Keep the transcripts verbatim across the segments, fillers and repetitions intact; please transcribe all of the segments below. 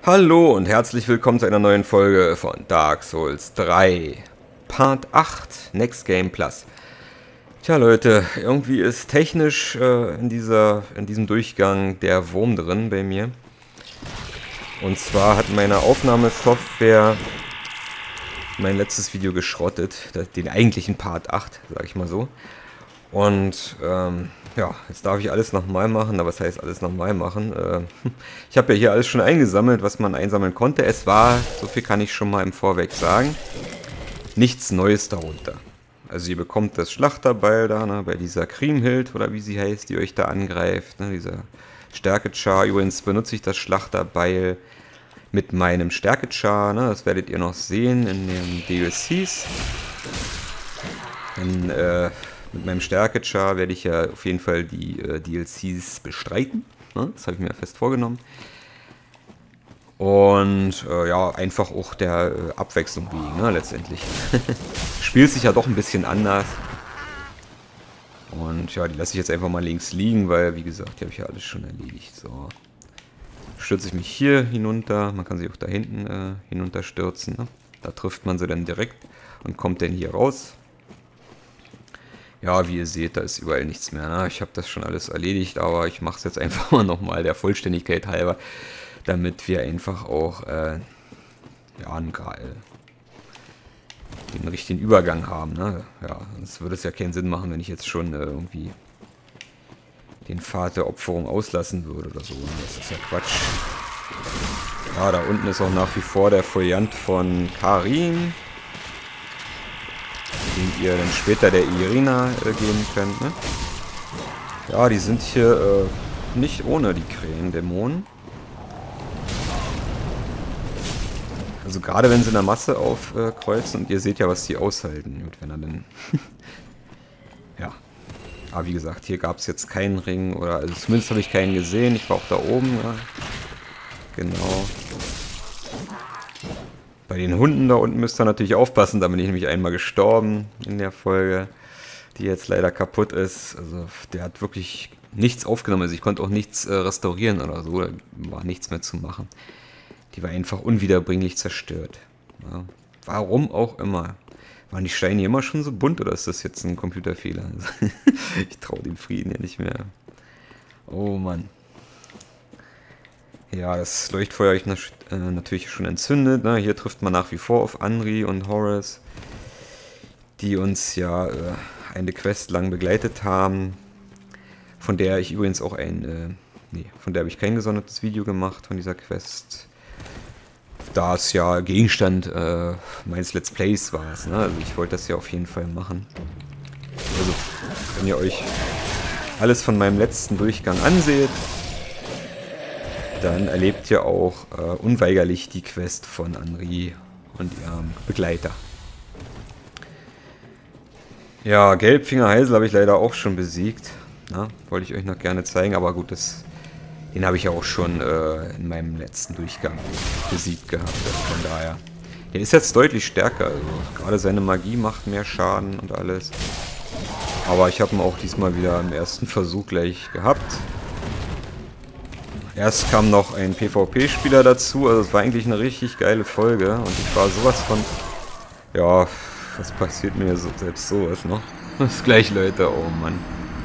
Hallo und herzlich willkommen zu einer neuen Folge von Dark Souls drei, Part acht, Next Game Plus. Tja Leute, irgendwie ist technisch äh, in, dieser, in diesem Durchgang der Wurm drin bei mir. Und zwar hat meine Aufnahmesoftware mein letztes Video geschrottet, den eigentlichen Part acht, sag ich mal so. Und ähm, ja, jetzt darf ich alles nochmal machen, aber was heißt alles nochmal machen? Äh, ich habe ja hier alles schon eingesammelt, was man einsammeln konnte. Es war, so viel kann ich schon mal im Vorweg sagen, nichts Neues darunter. Also ihr bekommt das Schlachterbeil da, ne, bei dieser Kriemhild oder wie sie heißt, die euch da angreift, ne, dieser Stärke-Char. Übrigens benutze ich das Schlachterbeil mit meinem Stärke-Char, ne, das werdet ihr noch sehen in den D L Cs. Dann, äh, mit meinem Stärke-Char werde ich ja auf jeden Fall die äh, D L Cs bestreiten. Ne? Das habe ich mir fest vorgenommen. Und äh, ja, einfach auch der äh, Abwechslung wegen, ne, letztendlich. Spielt sich ja doch ein bisschen anders. Und ja, die lasse ich jetzt einfach mal links liegen, weil, wie gesagt, die habe ich ja alles schon erledigt. So. Stürze ich mich hier hinunter. Man kann sie auch da hinten äh, hinunterstürzen. Ne? Da trifft man sie dann direkt und kommt dann hier raus. Ja, wie ihr seht, da ist überall nichts mehr. Ne? Ich habe das schon alles erledigt, aber ich mache es jetzt einfach mal nochmal der Vollständigkeit halber, damit wir einfach auch äh, ja, einen, äh, den richtigen Übergang haben. Ne? Ja, sonst würde es ja keinen Sinn machen, wenn ich jetzt schon äh, irgendwie den Pfad der Opferung auslassen würde oder so. Das ist ja Quatsch. Ja, da unten ist auch nach wie vor der Foliant von Karim, den ihr dann später der Irina äh, geben könnt. Ne? Ja, die sind hier äh, nicht ohne die Krähendämonen. Also gerade wenn sie in der Masse aufkreuzen, äh, und ihr seht ja, was die aushalten, wenn er dann... ja. Aber wie gesagt, hier gab es jetzt keinen Ring, oder also zumindest habe ich keinen gesehen. Ich war auch da oben. Ja. Genau. Bei den Hunden da unten müsst ihr natürlich aufpassen, da bin ich nämlich einmal gestorben in der Folge, die jetzt leider kaputt ist. Also der hat wirklich nichts aufgenommen, also ich konnte auch nichts äh, restaurieren oder so, da war nichts mehr zu machen. Die war einfach unwiederbringlich zerstört. Ja. Warum auch immer. Waren die Steine immer schon so bunt oder ist das jetzt ein Computerfehler? Ich traue dem Frieden ja nicht mehr. Oh Mann. Ja, das Leuchtfeuer habe ich äh, natürlich schon entzündet. Ne? Hier trifft man nach wie vor auf Anri und Horace, die uns ja äh, eine Quest lang begleitet haben, von der ich übrigens auch ein, äh, nee, von der habe ich kein gesondertes Video gemacht, von dieser Quest. Da es ja Gegenstand äh, meines Let's Plays war. Ne? Also ich wollte das ja auf jeden Fall machen. Also, wenn ihr euch alles von meinem letzten Durchgang anseht, dann erlebt ihr auch äh, unweigerlich die Quest von Anri und ihrem Begleiter. Ja, Gelbfinger Heisel habe ich leider auch schon besiegt. Na, wollte ich euch noch gerne zeigen, aber gut, das, den habe ich ja auch schon äh, in meinem letzten Durchgang besiegt gehabt. Also von daher. Der ist jetzt deutlich stärker. Also gerade seine Magie macht mehr Schaden und alles. Aber ich habe ihn auch diesmal wieder im ersten Versuch gleich gehabt. Erst kam noch ein PvP-Spieler dazu, also es war eigentlich eine richtig geile Folge und ich war sowas von... Ja, was passiert mir so, selbst sowas noch? Das gleich, Leute, oh Mann.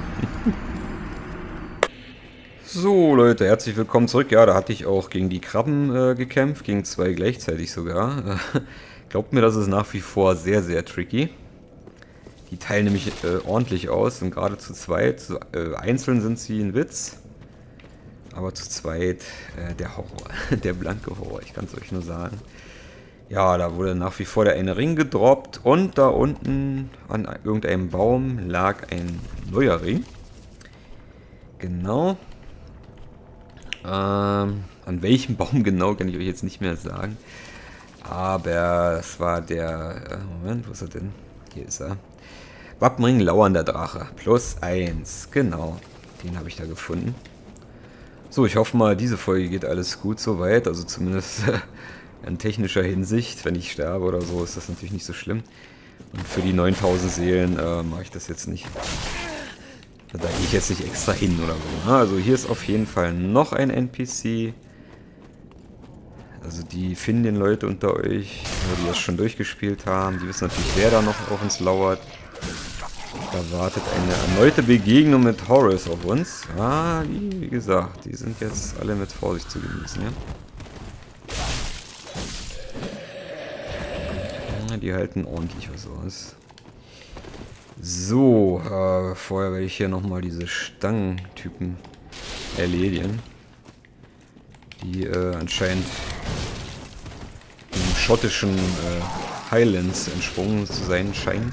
So, Leute, herzlich willkommen zurück. Ja, da hatte ich auch gegen die Krabben äh, gekämpft, gegen zwei gleichzeitig sogar. Glaubt mir, das ist nach wie vor sehr, sehr tricky. Die teilen nämlich äh, ordentlich aus und gerade zu zweit, zu, äh, einzeln sind sie ein Witz. Aber zu zweit äh, der Horror, der blanke Horror, ich kann es euch nur sagen. Ja, da wurde nach wie vor der eine Ring gedroppt und da unten an irgendeinem Baum lag ein neuer Ring. Genau. Ähm, an welchem Baum genau kann ich euch jetzt nicht mehr sagen. Aber es war der... Äh, Moment, wo ist er denn? Hier ist er. Wappenring lauernder Drache. Plus eins. Genau. Den habe ich da gefunden. So, ich hoffe mal, diese Folge geht alles gut soweit, also zumindest in technischer Hinsicht. Wenn ich sterbe oder so, ist das natürlich nicht so schlimm. Und für die neuntausend Seelen äh, mache ich das jetzt nicht. Da gehe ich jetzt nicht extra hin oder so. Also hier ist auf jeden Fall noch ein N P C. Also die Findien-Leute unter euch, die das schon durchgespielt haben, die wissen natürlich, wer da noch auf uns lauert. Da wartet eine erneute Begegnung mit Horus auf uns. Ah, wie, wie gesagt, die sind jetzt alle mit Vorsicht zu genießen, ja. ja die halten ordentlich was aus. So, äh, vorher werde ich hier nochmal diese Stangentypen erledigen. Die äh, anscheinend dem schottischen äh, Highlands entsprungen zu sein scheinen.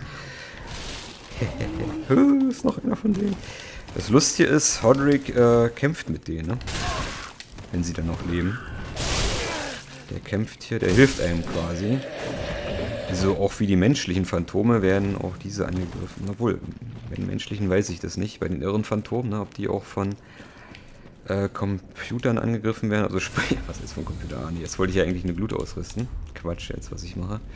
Ist noch einer von denen. Das Lustige ist, Hodrick äh, kämpft mit denen, ne? Wenn sie dann noch leben. Der kämpft hier, der hilft einem quasi. So auch wie die menschlichen Phantome werden auch diese angegriffen. Obwohl, bei den menschlichen weiß ich das nicht. Bei den irren Phantomen, ne, ob die auch von äh, Computern angegriffen werden. Also sprich, was ist von Computer? Ah, nee, jetzt wollte ich ja eigentlich eine Glut ausrüsten. Quatsch jetzt, was ich mache.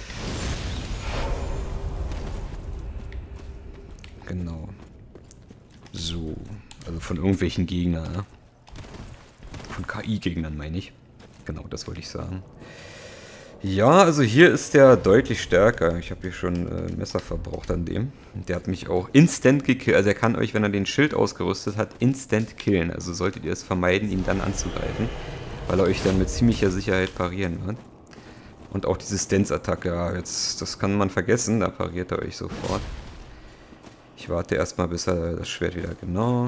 Genau. So. Also von irgendwelchen Gegnern, ne? Von K I-Gegnern meine ich. Genau, das wollte ich sagen. Ja, also hier ist der deutlich stärker. Ich habe hier schon äh, ein Messer verbraucht an dem. Der hat mich auch instant gekillt. Also er kann euch, wenn er den Schild ausgerüstet hat, instant killen. Also solltet ihr es vermeiden, ihn dann anzugreifen. Weil er euch dann mit ziemlicher Sicherheit parieren wird. Und auch diese Stance-Attacke, ja, jetzt, das kann man vergessen. Da pariert er euch sofort. Ich warte erstmal, bis er das Schwert wieder genau...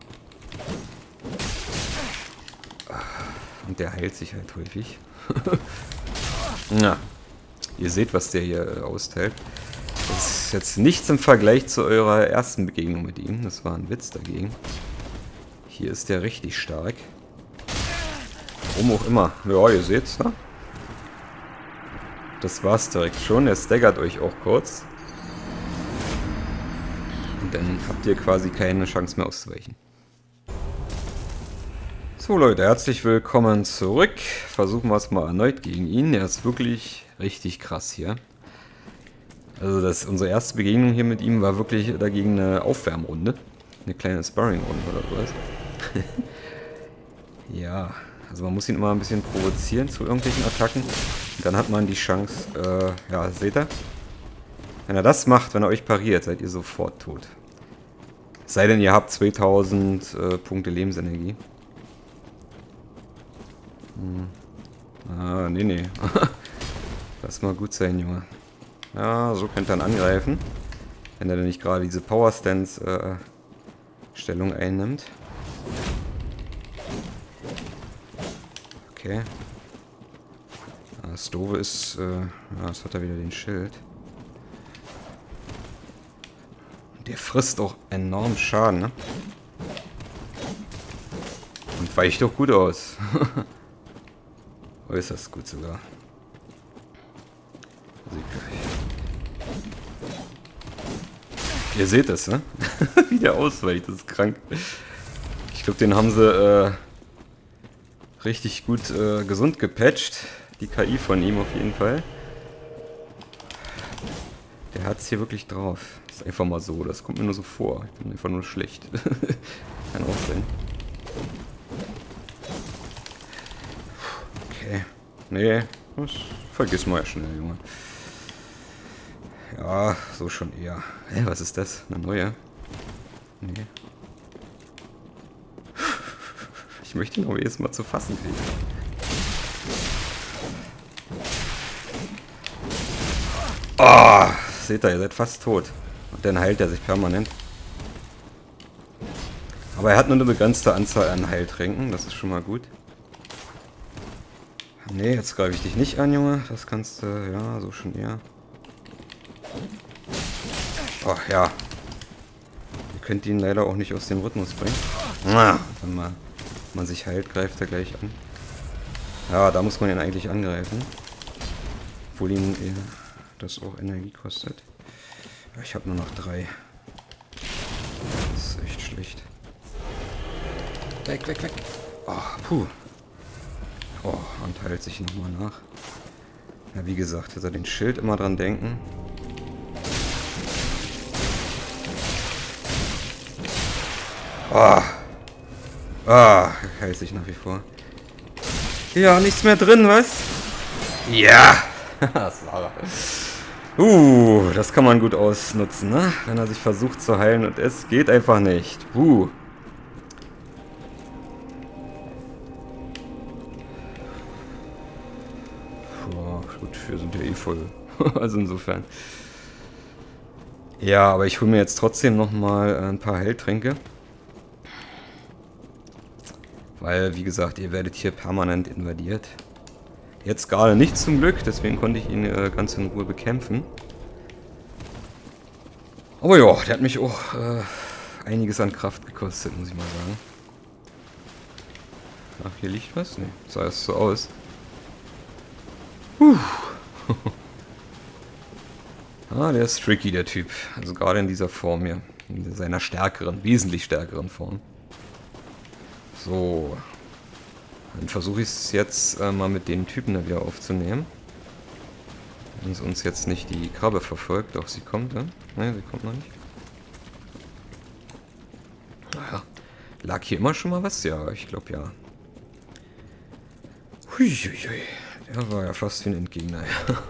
Und der heilt sich halt häufig. Ja, ihr seht, was der hier äh, austeilt. Das ist jetzt nichts im Vergleich zu eurer ersten Begegnung mit ihm. Das war ein Witz dagegen. Hier ist der richtig stark. Warum auch immer. Ja, ihr seht's, ne? Das war's direkt schon. Er staggert euch auch kurz. Und dann habt ihr quasi keine Chance mehr auszuweichen. So Leute, herzlich willkommen zurück. Versuchen wir es mal erneut gegen ihn. Er ist wirklich richtig krass hier. Also das, unsere erste Begegnung hier mit ihm war wirklich dagegen eine Aufwärmrunde. Eine kleine Sparring-Runde oder sowas. Ja, also man muss ihn immer ein bisschen provozieren zu irgendwelchen Attacken. Und dann hat man die Chance, äh, ja, seht ihr? Wenn er das macht, wenn er euch pariert, seid ihr sofort tot. Es sei denn, ihr habt zweitausend äh, Punkte Lebensenergie. Hm. Ah, nee, nee. Lass mal gut sein, Junge. Ja, so könnt ihr dann angreifen. Wenn er dann nicht gerade diese Power Stance äh, Stellung einnimmt. Okay. Das Doofe ist, äh, ja, jetzt hat er wieder den Schild. Der frisst auch enorm Schaden, ne? Und weicht doch gut aus. Äußerst gut sogar. Ihr seht es, ne? Wie der ausweicht, das ist krank. Ich glaube, den haben sie äh, richtig gut äh, gesund gepatcht. Die K I von ihm auf jeden Fall. Der hat es hier wirklich drauf. Das ist einfach mal so, das kommt mir nur so vor. Ich bin einfach nur schlecht. Kann auch sein. Okay. Nee, das vergiss mal ja schnell, Junge. Ja, so schon eher. Hä, was ist das? Eine neue? Nee. Ich möchte ihn aber jetzt mal zu fassen kriegen. Oh, seht ihr, ihr seid fast tot. Und dann heilt er sich permanent. Aber er hat nur eine begrenzte Anzahl an Heiltränken, das ist schon mal gut. Nee, jetzt greife ich dich nicht an, Junge. Das kannst du, ja, so schon eher. Ach ja. Ihr könnt ihn leider auch nicht aus dem Rhythmus bringen. Ah, wenn man, man sich heilt, greift er gleich an. Ja, da muss man ihn eigentlich angreifen. Obwohl ihn äh, das auch Energie kostet. Ja, ich habe nur noch drei. Das ist echt schlecht. Weg, weg, weg. Oh, puh. Oh, und heilt sich nochmal nach. Ja, wie gesagt, jetzt er den Schild immer dran denken. Ah. Ah, heilt sich nach wie vor. Ja, nichts mehr drin, was? Ja! Das war er. Uh, das kann man gut ausnutzen, ne? Wenn er sich versucht zu heilen und es geht einfach nicht. Uh. Boah, gut, wir sind ja eh voll. Also insofern. Ja, aber ich hole mir jetzt trotzdem nochmal ein paar Heiltränke. Weil, wie gesagt, ihr werdet hier permanent invadiert. Jetzt gerade nicht zum Glück, deswegen konnte ich ihn äh, ganz in Ruhe bekämpfen. Aber ja, der hat mich auch äh, einiges an Kraft gekostet, muss ich mal sagen. Ach, hier liegt was? Ne, sah es so aus. Puh. Ah, der ist tricky, der Typ. Also gerade in dieser Form hier. In seiner stärkeren, wesentlich stärkeren Form. So. Dann versuche ich es jetzt äh, mal mit den Typen da wieder aufzunehmen. Wenn es uns jetzt nicht die Krabbe verfolgt. Doch, sie kommt, ja? Ne, sie kommt noch nicht. Naja. Lag hier immer schon mal was? Ja, ich glaube ja. Huiuiui. Der war ja fast wie ein Endgegner.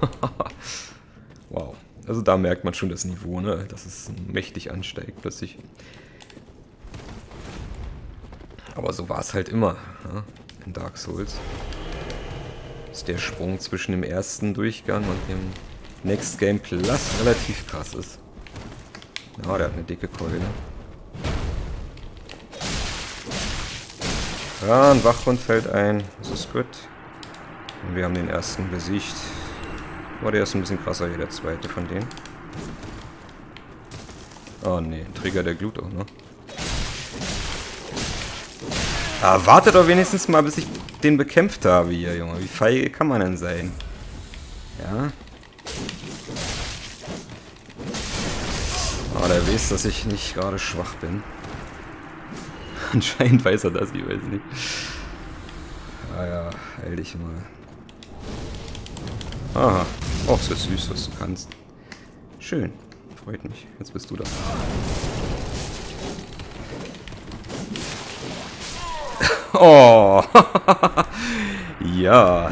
Wow. Also da merkt man schon das Niveau, ne? Dass es mächtig ansteigt plötzlich. Aber so war es halt immer, ja? In Dark Souls. Dass der Sprung zwischen dem ersten Durchgang und dem Next Game Plus relativ krass ist. Ja, der hat eine dicke Keule. Ja, ein Wachhund fällt ein. Das ist gut. Und wir haben den ersten besiegt. Aber der ist ein bisschen krasser hier, der zweite von denen. Oh ne, Trigger der Glut auch noch. Ah, wartet doch wenigstens mal, bis ich den bekämpft habe hier, Junge. Wie feige kann man denn sein? Ja. Oh, der weiß, dass ich nicht gerade schwach bin. Anscheinend weiß er das, ich weiß nicht. Ah ja, heil dich mal. Aha. Oh, ist das süß, was du kannst. Schön. Freut mich. Jetzt bist du da. Oh. Ja.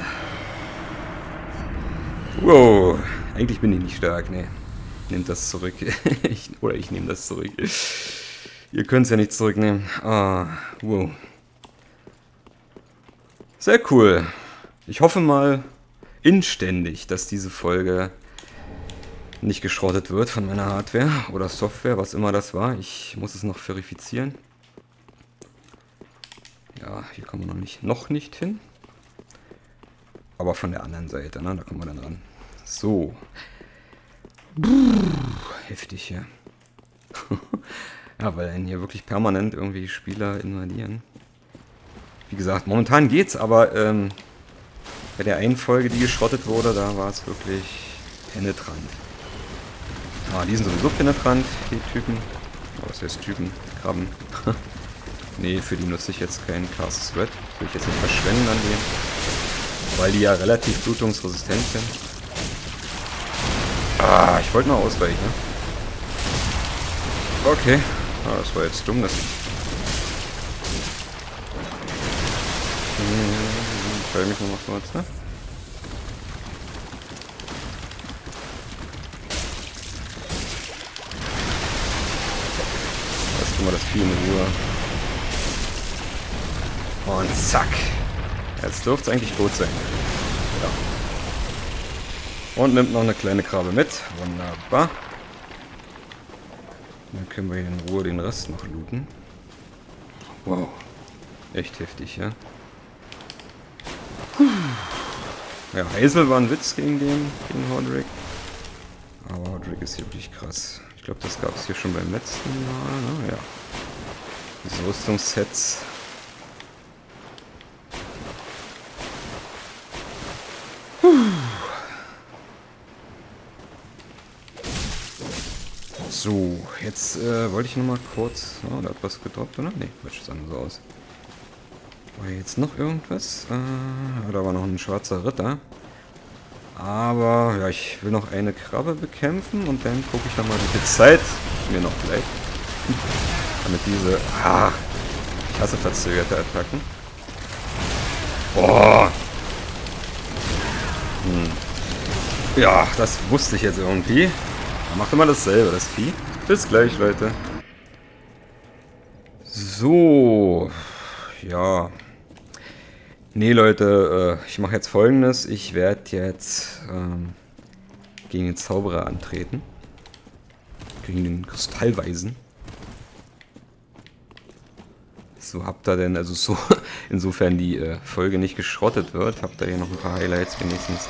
Wow. Eigentlich bin ich nicht stark, ne. Nehmt das zurück. ich, oder ich nehme das zurück. Ihr könnt es ja nicht zurücknehmen. Ah, wow. Sehr cool. Ich hoffe mal inständig, dass diese Folge nicht geschrottet wird von meiner Hardware oder Software, was immer das war. Ich muss es noch verifizieren. Ja, hier kommen wir noch nicht, noch nicht hin. Aber von der anderen Seite, ne? Da kommen wir dann ran. So. Puh, heftig hier. Ja, weil dann hier wirklich permanent irgendwie Spieler invadieren. Wie gesagt, momentan geht's, aber ähm, bei der einen Folge, die geschrottet wurde, da war es wirklich penetrant. Ah, die sind sowieso penetrant, die Typen. Oh, was heißt Typen? Krabben. Nee, für die nutze ich jetzt keinen Cast Sweat. Will ich jetzt nicht verschwenden an dem. Weil die ja relativ blutungsresistent sind. Ah, ich wollte noch ausweichen, ne? Okay. Ah, das war jetzt dumm, dass ich... Ich heil mich noch mal kurz, ne? Lass mal das Vieh in Ruhe. Und zack. Jetzt dürfte es eigentlich tot sein. Ja. Und nimmt noch eine kleine Krabbe mit. Wunderbar. Dann können wir hier in Ruhe den Rest noch looten. Wow. Echt heftig, ja. Ja, Hazel war ein Witz gegen den, gegen Hodrick. Aber Hodrick ist hier wirklich krass. Ich glaube, das gab es hier schon beim letzten Mal. Ne? Ja. Diese Rüstungssets. So, jetzt äh, wollte ich noch mal kurz... Oh, da hat was gedroppt, oder? Ne, Quatsch, sah nur so aus. War jetzt noch irgendwas? Äh, da war noch ein schwarzer Ritter. Aber, ja, ich will noch eine Krabbe bekämpfen und dann gucke ich noch mal, wie viel Zeit mir noch bleibt. Damit diese... Ah, ich hasse verzögerte Attacken. Oh. Hm. Ja, das wusste ich jetzt irgendwie. Er macht immer dasselbe, das Vieh. Bis gleich, Leute. So. Ja. Nee, Leute, äh, ich mache jetzt Folgendes. Ich werde jetzt ähm, gegen den Zauberer antreten. Gegen den Kristallweisen. So, habt ihr denn, also so, insofern die äh, Folge nicht geschrottet wird, habt ihr hier noch ein paar Highlights wenigstens.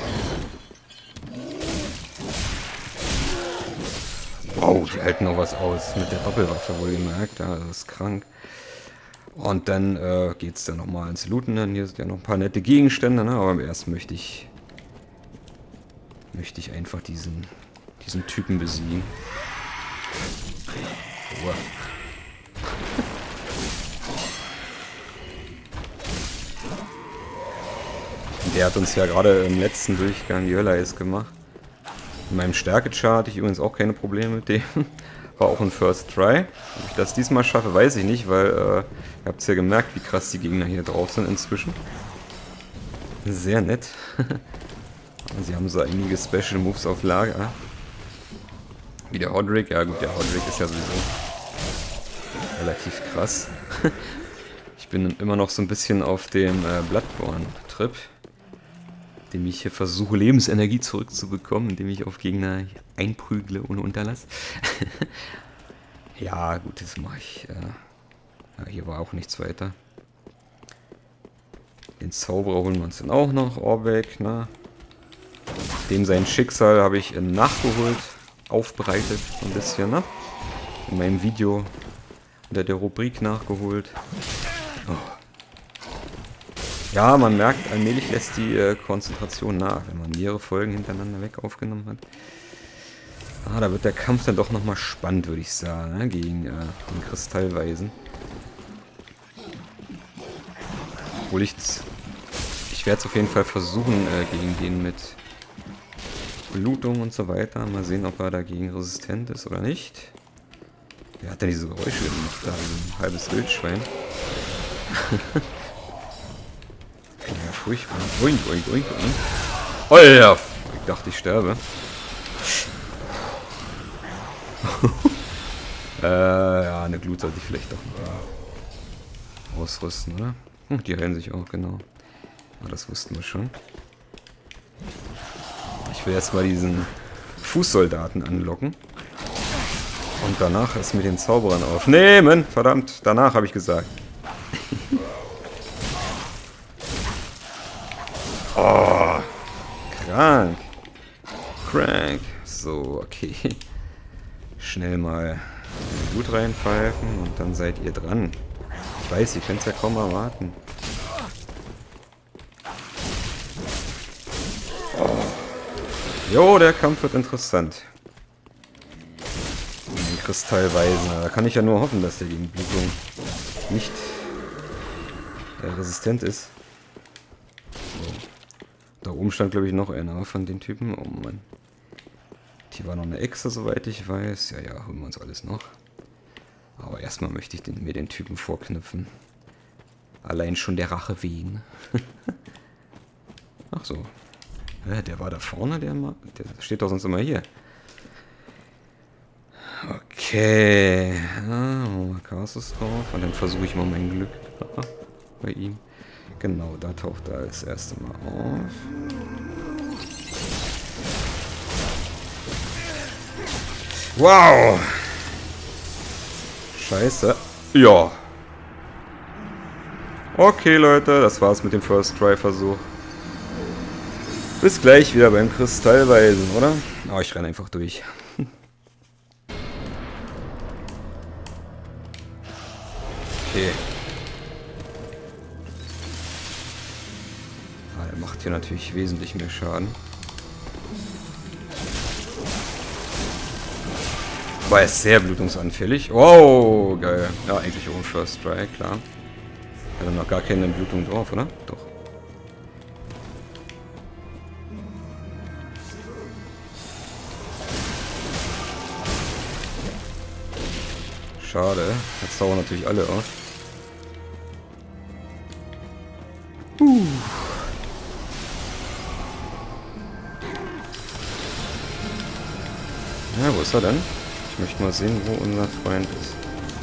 Wow, die halten noch was aus. Mit der Doppelwaffe wohlgemerkt, ja, das ist krank. Und dann äh, geht es dann nochmal ins Looten. Dann hier sind ja noch ein paar nette Gegenstände, ne? Aber erst möchte ich möchte ich einfach diesen diesen Typen besiegen. Oh. Der hat uns ja gerade im letzten Durchgang die Hölle heiß gemacht. In meinem Stärke-Chart hatte ich übrigens auch keine Probleme mit dem. War auch ein First Try. Ob ich das diesmal schaffe, weiß ich nicht, weil äh, ihr habt es ja gemerkt, wie krass die Gegner hier drauf sind inzwischen. Sehr nett. Sie haben so einige Special Moves auf Lager. Wie der Hodrick. Ja gut, der Hodrick ist ja sowieso relativ krass. Ich bin immer noch so ein bisschen auf dem äh, Bloodborne-Trip, indem ich hier versuche, Lebensenergie zurückzubekommen, indem ich auf Gegner einprügle ohne Unterlass. Ja, gut, das mache ich. Äh, ja, hier war auch nichts weiter. Den Zauberer holen wir uns dann auch noch, Orbeck, ne? Dem sein Schicksal habe ich äh, nachgeholt, aufbereitet, so ein bisschen, ne? In meinem Video unter der Rubrik nachgeholt. Oh. Ja, man merkt, allmählich lässt die äh, Konzentration nach, wenn man mehrere Folgen hintereinander weg aufgenommen hat. Ah, da wird der Kampf dann doch nochmal spannend, würde ich sagen, ne? Gegen äh, den Kristallweisen. Obwohl ich... Ich werde es auf jeden Fall versuchen, äh, gegen den mit Blutung und so weiter. Mal sehen, ob er dagegen resistent ist oder nicht. Wer hat denn diese Geräusche gemacht? Da ein halbes Wildschwein. Ja, furchtbar. Oink, oink, oink, oink. Oh ja, ich dachte, ich sterbe. äh, ja, eine Glut sollte ich vielleicht doch mal ausrüsten, oder? Hm, die heilen sich auch, genau. Aber das wussten wir schon. Ich will erstmal diesen Fußsoldaten anlocken. Und danach es mit den Zauberern aufnehmen. Verdammt, danach habe ich gesagt. Oh, krank. Crank. So, okay. Schnell mal Blut reinpfeifen und dann seid ihr dran. Ich weiß, ihr könnt es ja kaum erwarten. Oh. Jo, der Kampf wird interessant. Den Kristallweisen. Da kann ich ja nur hoffen, dass der gegen Blutung nicht äh, resistent ist. So. Da oben stand, glaube ich, noch einer von den Typen. Oh Mann. Hier war noch eine Echse, soweit ich weiß. Ja, ja, holen wir uns alles noch. Aber erstmal möchte ich den, mir den Typen vorknüpfen. Allein schon der Rache wegen. Ach so. Ja, der war da vorne, der, der steht doch sonst immer hier. Okay. Ah, mal Kasus drauf. Und dann versuche ich mal mein Glück bei ihm. Genau, da taucht er als erstes Mal auf. Wow! Scheiße. Ja. Okay, Leute, das war's mit dem First Try Versuch. Bis gleich wieder beim Kristallweisen, oder? Oh, ich renne einfach durch. Okay. Ah, er macht hier natürlich wesentlich mehr Schaden. Aber er ist sehr blutungsanfällig. Wow, geil. Ja, eigentlich ohne First Try, klar. Hat er noch gar keine Blutung drauf, oder? Doch. Schade. Jetzt dauern natürlich alle auf. Uh. Ja, wo ist er denn? Ich möchte mal sehen, wo unser Freund ist.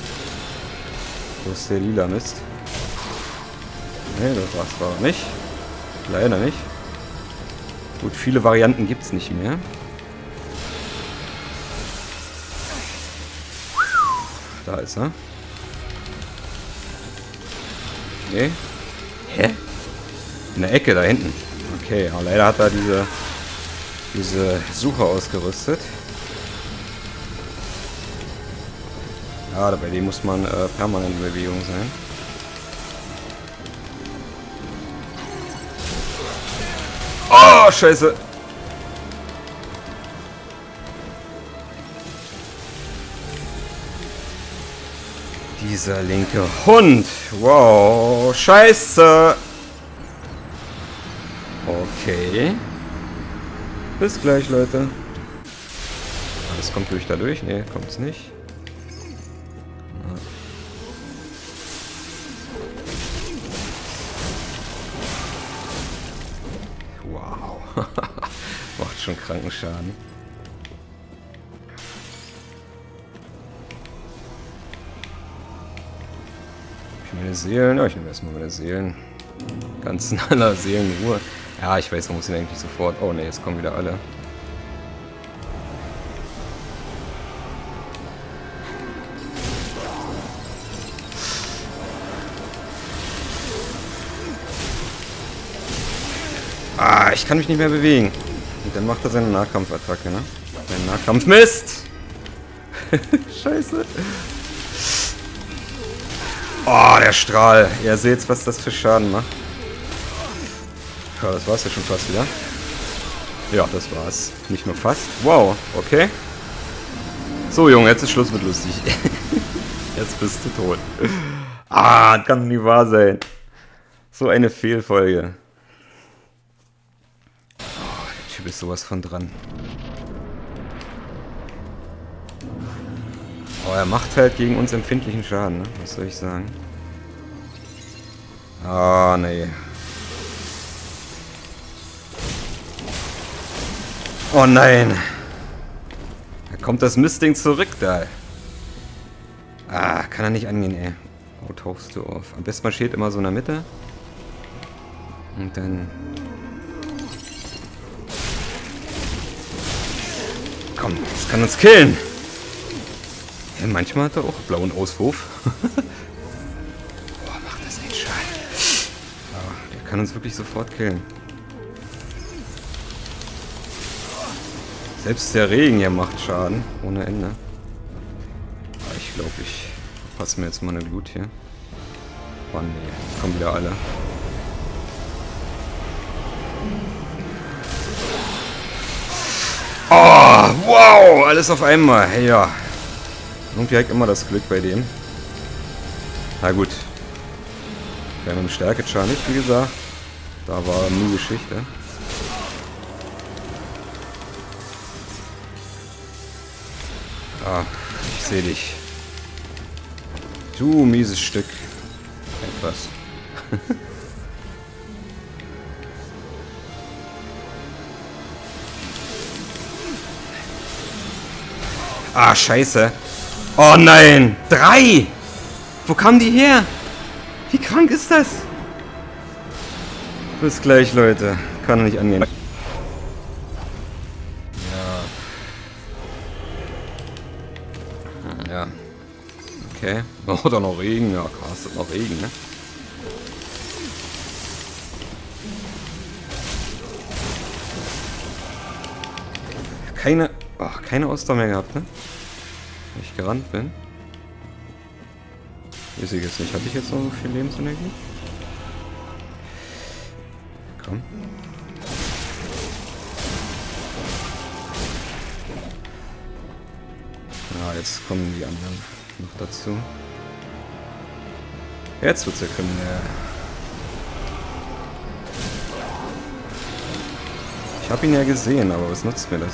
Wo ist der lila Mist? Ne, das war's war nicht. Leider nicht. Gut, viele Varianten gibt es nicht mehr. Da ist er. Nee. Hä? In der Ecke da hinten. Okay, aber leider hat er diese, diese Suche ausgerüstet. Ja, bei dem muss man äh, permanent in Bewegung sein. Oh, scheiße. Dieser linke Hund. Wow, scheiße. Okay. Bis gleich, Leute. Das kommt durch da durch. Ne, kommt es nicht. Wow. Macht schon kranken Schaden. Meine Seelen, ja, ich nehme erstmal meine Seelen. Ganz in aller Seelenruhe. Ja, ich weiß, man muss ihn eigentlich sofort. Oh ne, jetzt kommen wieder alle. Ah, ich kann mich nicht mehr bewegen. Und dann macht er seine Nahkampfattacke, ne? Sein Nahkampf. Mist! Scheiße. Oh, der Strahl. Ihr seht, was das für Schaden macht. Ja, das war's ja schon fast wieder. Ja, das war's. Nicht nur fast. Wow, okay. So, Junge, jetzt ist Schluss mit lustig. Jetzt bist du tot. Ah, kann nie wahr sein. So eine Fehlfolge. Oh, der Typ ist sowas von dran. Oh, er macht halt gegen uns empfindlichen Schaden, ne? Was soll ich sagen? Ah, nee. Oh nein. Da kommt das Mistding zurück, da. Ah, kann er nicht angehen, ey. Wo tauchst du auf? Am besten man steht immer so in der Mitte. Und dann... Komm, das kann uns killen. Ja, manchmal hat er auch blauen Auswurf. Boah, macht das nicht Schaden. Ah, der kann uns wirklich sofort killen. Selbst der Regen hier macht Schaden. Ohne Ende. Ah, ich glaube, ich verpasse mir jetzt mal eine Glut hier. Oh nee, jetzt kommen wieder alle. Oh, wow, alles auf einmal. Hey, ja. Irgendwie habe ich immer das Glück bei dem. Na gut. Wir haben eine Stärke-Char nicht, wie gesagt. Da war nur Geschichte. Ah, ich sehe dich. Du mieses Stück. Etwas. Ah, scheiße. Oh nein! Drei! Wo kamen die her? Wie krank ist das? Bis gleich, Leute. Kann nicht angehen. Ja. Ja. Okay. Oh, da noch Regen. Ja, krass, noch Regen, ne? Keine... Oh, keine Ausdauer mehr gehabt, ne? Wenn ich gerannt bin. Weiß ich jetzt nicht. Hatte ich jetzt noch so viel Lebensenergie? Komm. Ja, jetzt kommen die anderen noch dazu. Jetzt wird's ja kriminell. Ich habe ihn ja gesehen, aber was nutzt mir das?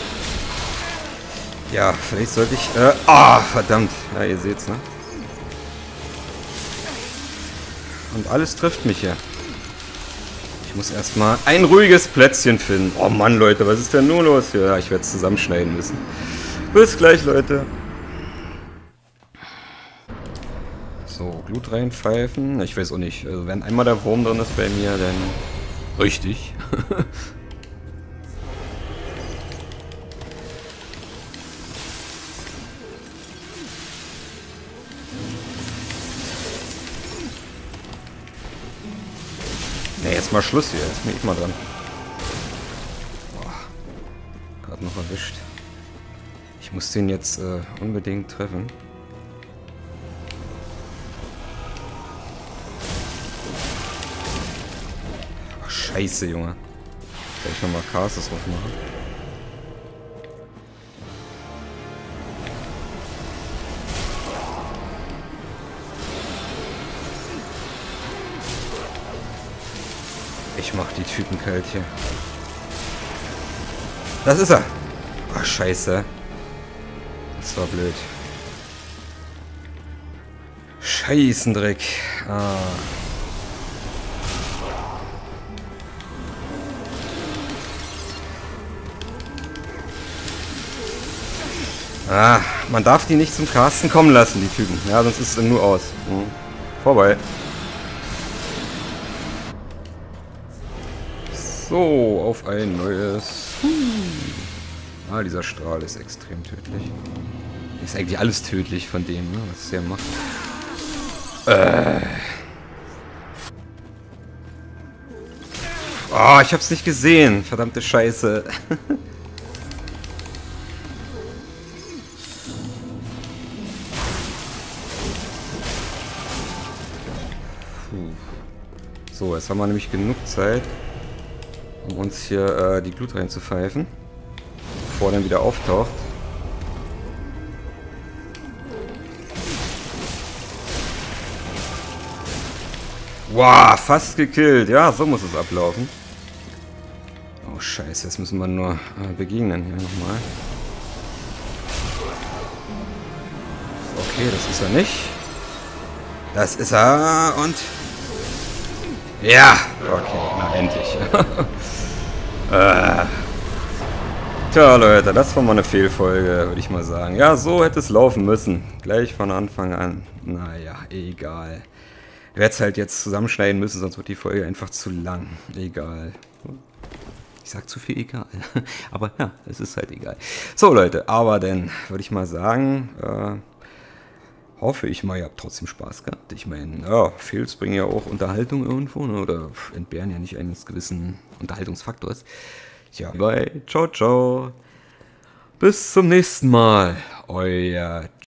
Ja, vielleicht sollte ich... Äh, ah, oh, verdammt. Ja, ihr seht's, ne? Und alles trifft mich hier. Ich muss erstmal ein ruhiges Plätzchen finden. Oh Mann, Leute, was ist denn nur los hier? Ja, ich werde es zusammenschneiden müssen. Bis gleich, Leute. So, Glut reinpfeifen. Ich weiß auch nicht. Also wenn einmal der Wurm drin ist bei mir, dann... Richtig. Ne, jetzt mal Schluss hier. Jetzt bin ich mal dran. Boah. Gerade noch erwischt. Ich muss den jetzt äh, unbedingt treffen. Ach, scheiße, Junge. Kann ich nochmal Castes drauf machen? Ich mach die Typen kalt hier. Das ist er. Ach, scheiße. Das war blöd. Scheißendreck. Ah. Ah, man darf die nicht zum Casten kommen lassen, die Typen. Ja, sonst ist es dann nur aus. Mhm. Vorbei. So, auf ein neues. Ah, dieser Strahl ist extrem tödlich. Ist eigentlich alles tödlich von dem, ne, was er macht. Äh. Oh, ich hab's nicht gesehen. Verdammte Scheiße. Puh. So, jetzt haben wir nämlich genug Zeit, um uns hier äh, die Glut reinzupfeifen, bevor er dann wieder auftaucht. Wow, fast gekillt. Ja, so muss es ablaufen. Oh scheiße, jetzt müssen wir nur äh, begegnen hier nochmal. Okay, das ist er nicht. Das ist er und... Ja, okay, na endlich. äh. Tja, Leute, das war mal eine Fehlfolge, würde ich mal sagen. Ja, so hätte es laufen müssen. Gleich von Anfang an. Naja, egal. Ich werde es halt jetzt zusammenschneiden müssen, sonst wird die Folge einfach zu lang. Egal. Ich sag zu viel egal. Aber ja, es ist halt egal. So, Leute, aber dann würde ich mal sagen, äh, hoffe ich mal, ihr habt trotzdem Spaß gehabt. Ich meine, ja, Fails bringen ja auch Unterhaltung irgendwo, ne? Oder entbehren ja nicht eines gewissen Unterhaltungsfaktors. Tja, bye, ciao, ciao. Bis zum nächsten Mal. Euer